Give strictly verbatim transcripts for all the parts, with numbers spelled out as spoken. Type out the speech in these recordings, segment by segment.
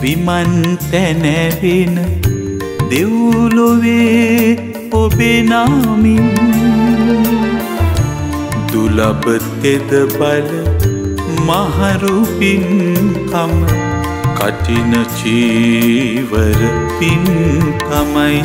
විමන්තැනැවෙන දෙව්ලොවේ ඔබේ නාමින් දුලබ තෙද බල මහරු පින්කම කටින චීවර පින්කමයි.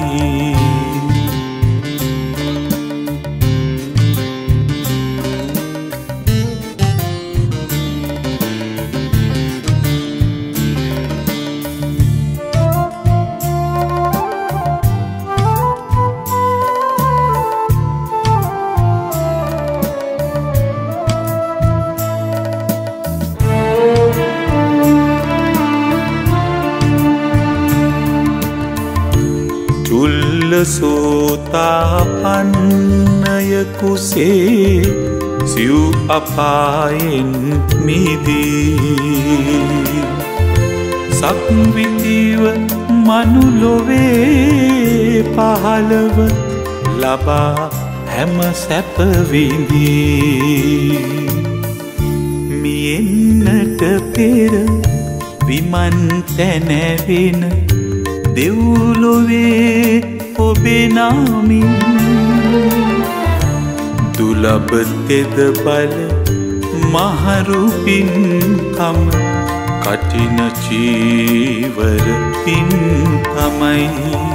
සෝතාපන්නයකුසේ සිව් අපායෙන් මිදී සක්විතිව මනුලොවේ පහළව ලබා හැම සැප විඳී. මියෙන්නට පෙර විමන්තැනැවෙන දෙව්ලොවේ ඔබේ නාමින් දුලබ තෙද බල මහරු පින්කම කටින චීවර පින්කමයි.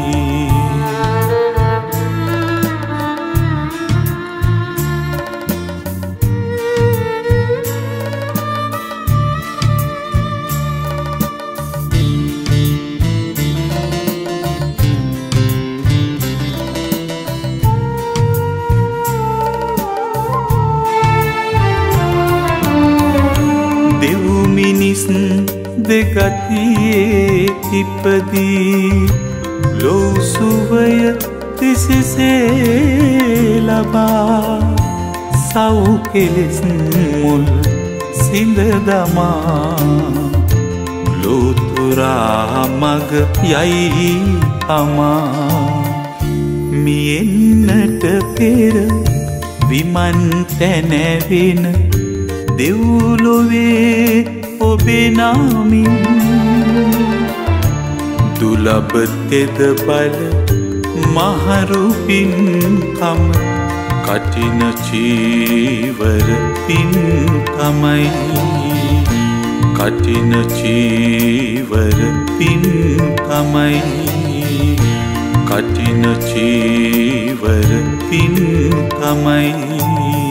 දෙගතියේ ඉපදී ලෝසුවය තිසිසේ ලබා සව් කෙලෙස් මුල් සිඳ දමා ලෝතුරා මග යයි අමා. මියෙන්නට පෙර විමන්තැනැවෙන දෙව්ලොවේ ඔබේ නාමින් දුලබ තෙද බල මහරු පින්කම කටින චීවර පින්කමයි. කටින චීවර පින්කමයි. කටින චීවර පින්කමයි.